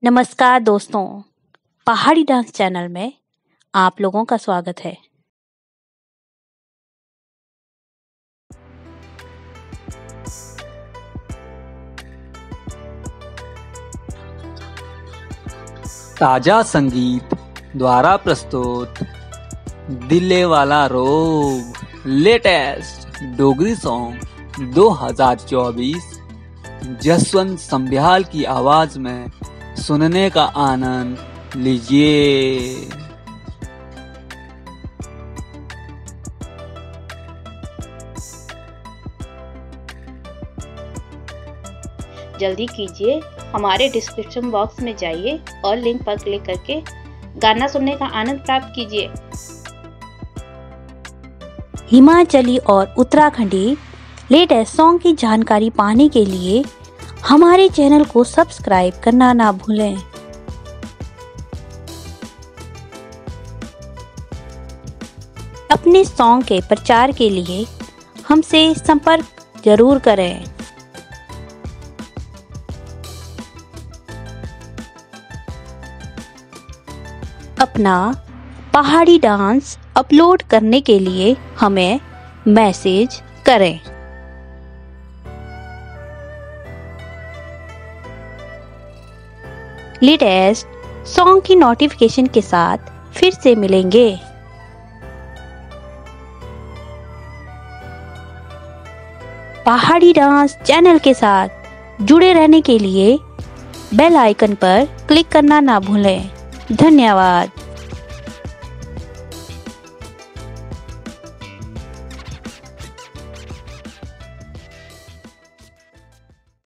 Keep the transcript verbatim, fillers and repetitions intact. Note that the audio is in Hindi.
नमस्कार दोस्तों, पहाड़ी डांस चैनल में आप लोगों का स्वागत है। ताजा संगीत द्वारा प्रस्तुत दिले वाला रोग लेटेस्ट डोगरी सॉन्ग दो हज़ार चौबीस जसवंत संभ्याल की आवाज में सुनने का आनंद लीजिए। जल्दी कीजिए, हमारे डिस्क्रिप्शन बॉक्स में जाइए और लिंक पर क्लिक करके गाना सुनने का आनंद प्राप्त कीजिए। हिमाचली और उत्तराखंडी लेटेस्ट सॉन्ग की जानकारी पाने के लिए हमारे चैनल को सब्सक्राइब करना ना भूलें। अपने सॉन्ग के प्रचार के लिए हमसे संपर्क जरूर करें। अपना पहाड़ी डांस अपलोड करने के लिए हमें मैसेज करें। लेटेस्ट सॉन्ग की नोटिफिकेशन के साथ फिर से मिलेंगे। पहाड़ी डांस चैनल के साथ जुड़े रहने के लिए बेल आइकन पर क्लिक करना ना भूलें। धन्यवाद।